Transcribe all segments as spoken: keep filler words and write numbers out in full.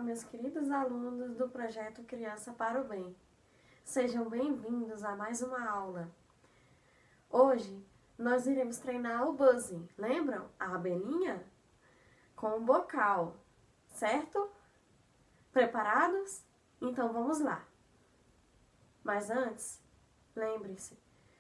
meus queridos alunos do projeto Criança para o Bem. Sejam bem-vindos a mais uma aula. Hoje, nós iremos treinar o buzzing. Lembram? A abelhinha? Com o bocal, certo? Preparados? Então, vamos lá. Mas antes, lembre-se,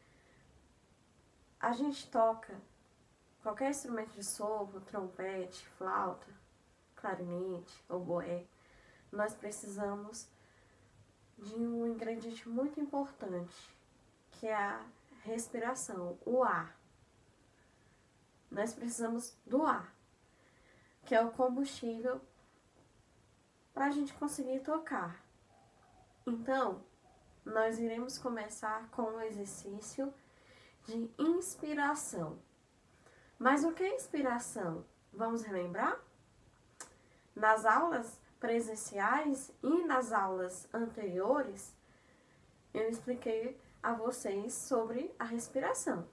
a gente toca qualquer instrumento de sopro, trompete, flauta, clarinete, oboé. Nós precisamos de um ingrediente muito importante, que é a respiração, o ar. Nós precisamos do ar, que é o combustível para a gente conseguir tocar. Então, nós iremos começar com um exercício de inspiração. Mas o que é inspiração? Vamos relembrar? Nas aulas presenciais e nas aulas anteriores, eu expliquei a vocês sobre a respiração.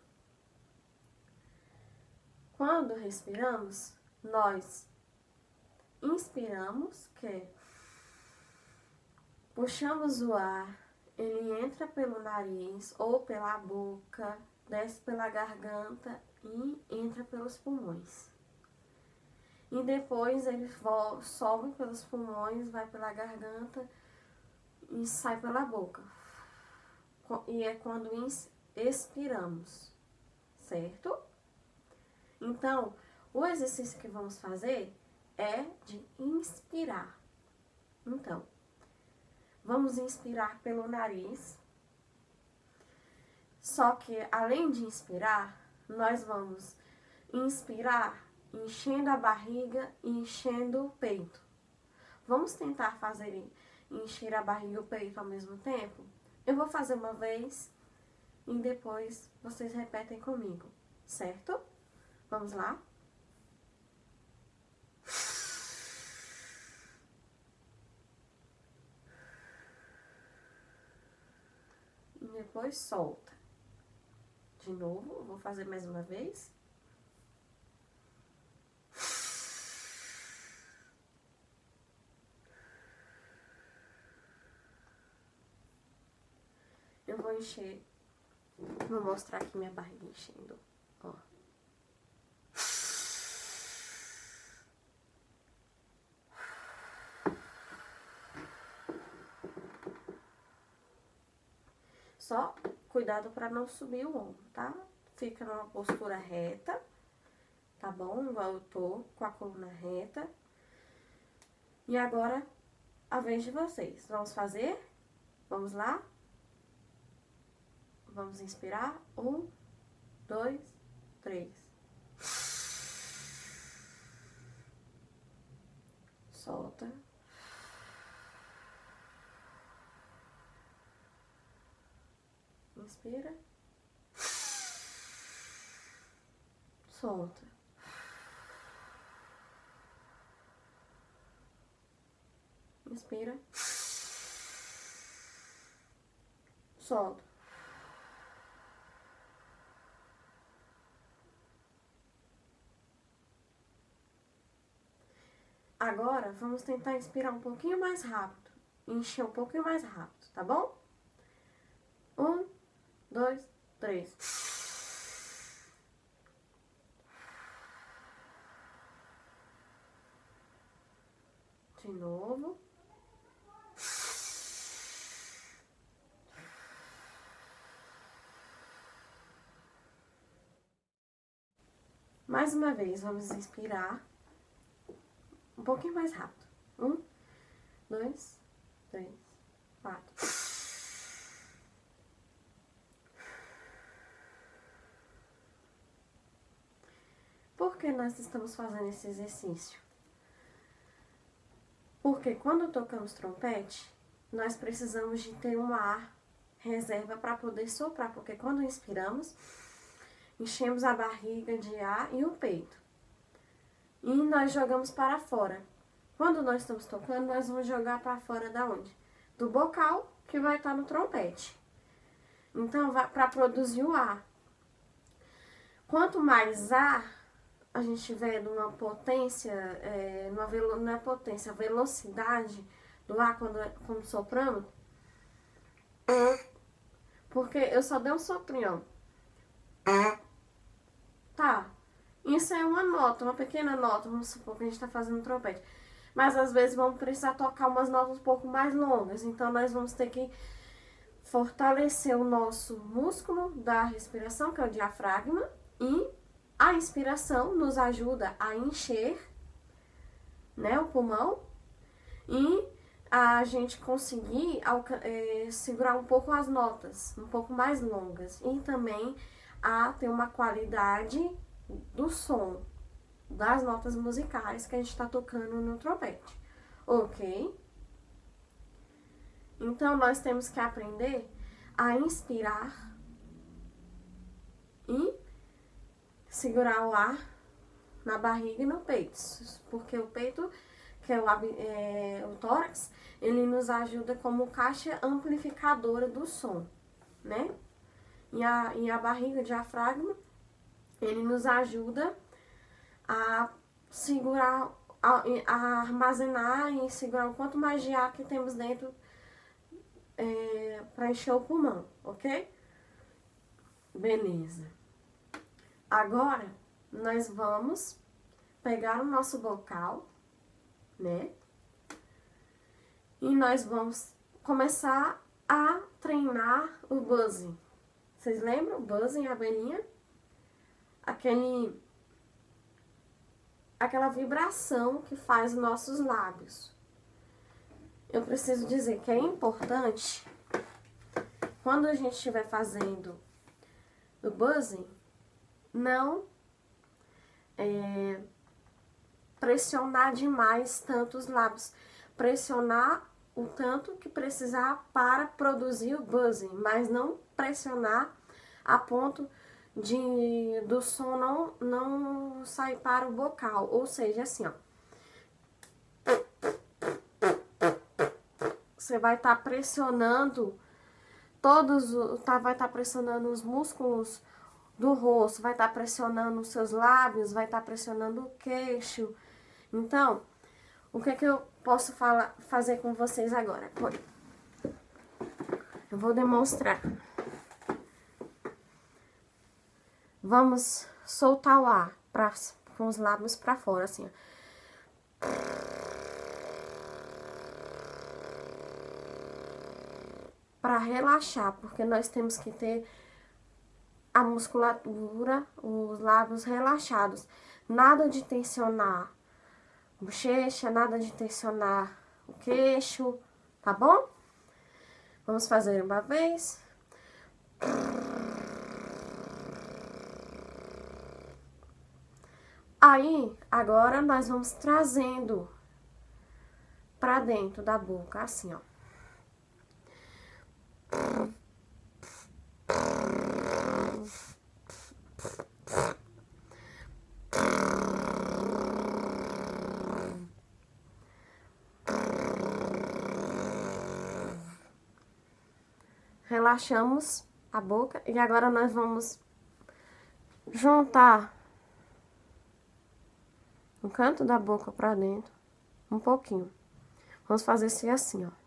Quando respiramos, nós inspiramos, que é, puxamos o ar, ele entra pelo nariz ou pela boca, desce pela garganta e entra pelos pulmões. E depois ele sobe pelos pulmões, vai pela garganta e sai pela boca. E é quando expiramos, certo? Então, o exercício que vamos fazer é de inspirar. Então, vamos inspirar pelo nariz. Só que, além de inspirar, nós vamos inspirar enchendo a barriga e enchendo o peito. Vamos tentar fazer encher a barriga e o peito ao mesmo tempo? Eu vou fazer uma vez e depois vocês repetem comigo, certo? Vamos lá? E depois solta. De novo, vou fazer mais uma vez. Eu vou encher, vou mostrar aqui minha barriga enchendo, ó. Só cuidado para não subir o ombro, tá? Fica numa postura reta, tá bom? Igual eu tô, com a coluna reta. E agora, a vez de vocês. Vamos fazer? Vamos lá? Vamos inspirar. Um, dois, três. Solta. Inspira. Solta. Inspira. Solta. Agora, vamos tentar inspirar um pouquinho mais rápido. Encher um pouquinho mais rápido, tá bom? Um, dois, três. De novo. Mais uma vez, vamos inspirar. Um pouquinho mais rápido. Um, dois, três, quatro. Por que nós estamos fazendo esse exercício? Porque quando tocamos trompete, nós precisamos de ter um ar reserva para poder soprar. Porque quando inspiramos, enchemos a barriga de ar e o peito. E nós jogamos para fora. Quando nós estamos tocando, nós vamos jogar para fora da onde? Do bocal, que vai estar no trompete. Então, para produzir o ar. Quanto mais ar a gente estiver numa potência, é, numa velo, não é potência, a velocidade do ar quando, quando soprando, porque eu só dei um soprinho, ó. Tá, isso é uma nota, uma pequena nota, vamos supor que a gente tá fazendo um trompete. Mas às vezes vamos precisar tocar umas notas um pouco mais longas, então nós vamos ter que fortalecer o nosso músculo da respiração, que é o diafragma, e a inspiração nos ajuda a encher, né, o pulmão e a gente conseguir é, segurar um pouco as notas, um pouco mais longas, e também a ter uma qualidade do som das notas musicais que a gente está tocando no trompete, ok? Então, nós temos que aprender a inspirar e segurar o ar na barriga e no peito, porque o peito, que é o, é, o tórax, ele nos ajuda como caixa amplificadora do som, né? E a, e a barriga, o diafragma, ele nos ajuda a segurar, a, a armazenar e segurar o quanto mais de ar que temos dentro é, para encher o pulmão, ok? Beleza. Agora, nós vamos pegar o nosso bocal, né? E nós vamos começar a treinar o buzzing. Vocês lembram? O buzzing, a abelhinha? Aquele, aquela vibração que faz os nossos lábios. Eu preciso dizer que é importante, quando a gente estiver fazendo o buzzing, não é, pressionar demais tanto os lábios. Pressionar o tanto que precisar para produzir o buzzing, mas não pressionar a ponto de do som não, não sair para o bocal. Ou seja, assim, ó. Você vai estar tá pressionando todos, tá, vai estar tá pressionando os músculos do rosto, vai estar tá pressionando os seus lábios, vai estar tá pressionando o queixo. Então, o que que eu posso falar, fazer com vocês agora? Eu vou demonstrar. Vamos soltar o ar pra, com os lábios para fora, assim, ó. Para relaxar, porque nós temos que ter a musculatura, os lábios relaxados. Nada de tensionar a bochecha, nada de tensionar o queixo, tá bom? Vamos fazer uma vez. Aí, agora nós vamos trazendo para dentro da boca, assim, ó. Relaxamos a boca e agora nós vamos juntar o canto da boca para dentro um pouquinho. Vamos fazer assim, assim, ó.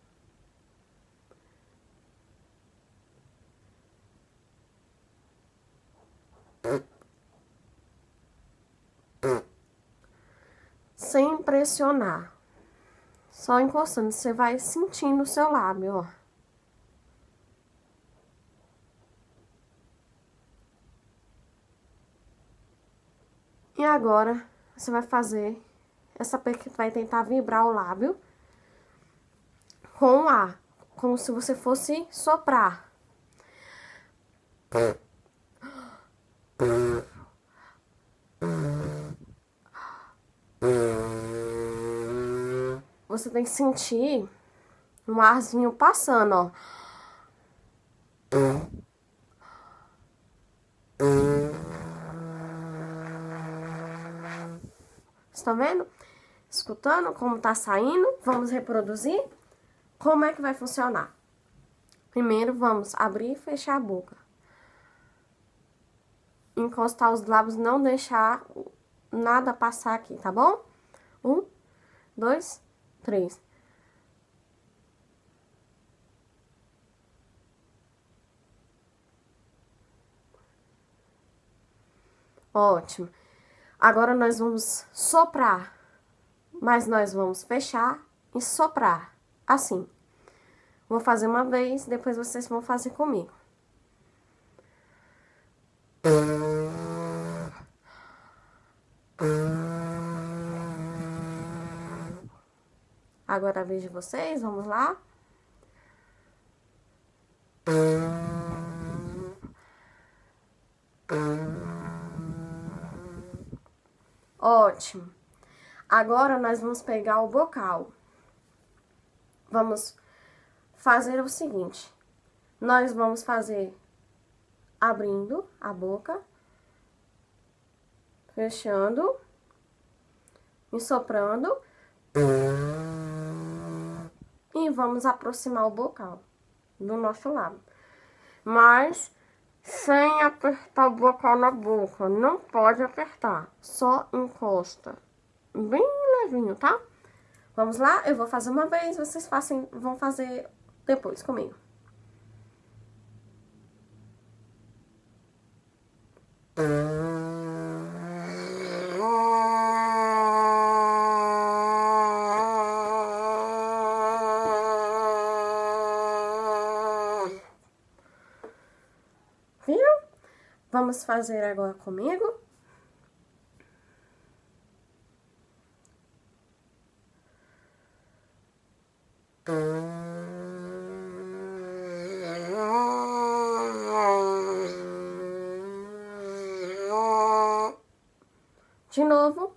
Sem pressionar. Só encostando. Você vai sentindo o seu lábio, ó. E agora, você vai fazer essa peça, vai tentar vibrar o lábio com o ar, como se você fosse soprar. Você tem que sentir um arzinho passando, ó. Estão vendo? Escutando como tá saindo? Vamos reproduzir? Como é que vai funcionar? Primeiro, vamos abrir e fechar a boca. Encostar os lábios, não deixar nada passar aqui, tá bom? Um, dois, três. Ótimo. Agora nós vamos soprar, mas nós vamos fechar e soprar, assim. Vou fazer uma vez, depois vocês vão fazer comigo. Agora a vez de vocês, vamos lá. Ótimo. Agora nós vamos pegar o bocal. Vamos fazer o seguinte. Nós vamos fazer abrindo a boca, fechando e soprando. E vamos aproximar o bocal do nosso lado. Mas sem apertar o bocal na boca. Não pode apertar. Só encosta. Bem levinho, tá? Vamos lá? Eu vou fazer uma vez, vocês façam, vão fazer depois comigo. Viram? Vamos fazer agora comigo. De novo.